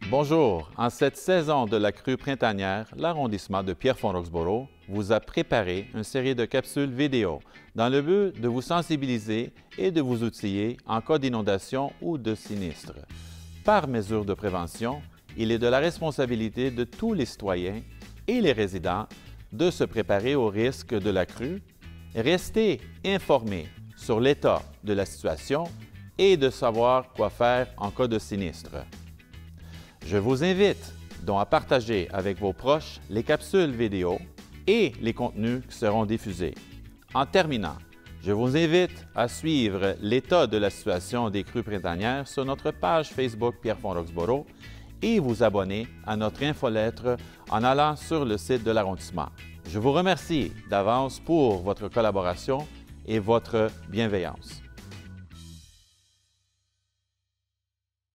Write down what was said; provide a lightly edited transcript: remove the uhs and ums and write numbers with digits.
Bonjour, en cette saison de la crue printanière, l'arrondissement de Pierrefonds-Roxboro vous a préparé une série de capsules vidéo dans le but de vous sensibiliser et de vous outiller en cas d'inondation ou de sinistre. Par mesure de prévention, il est de la responsabilité de tous les citoyens et les résidents de se préparer au risque de la crue, rester informés sur l'état de la situation et de savoir quoi faire en cas de sinistre. Je vous invite donc à partager avec vos proches les capsules vidéo et les contenus qui seront diffusés. En terminant, je vous invite à suivre l'état de la situation des crues printanières sur notre page Facebook Pierrefonds-Roxboro et vous abonner à notre infolettre en allant sur le site de l'arrondissement. Je vous remercie d'avance pour votre collaboration et votre bienveillance.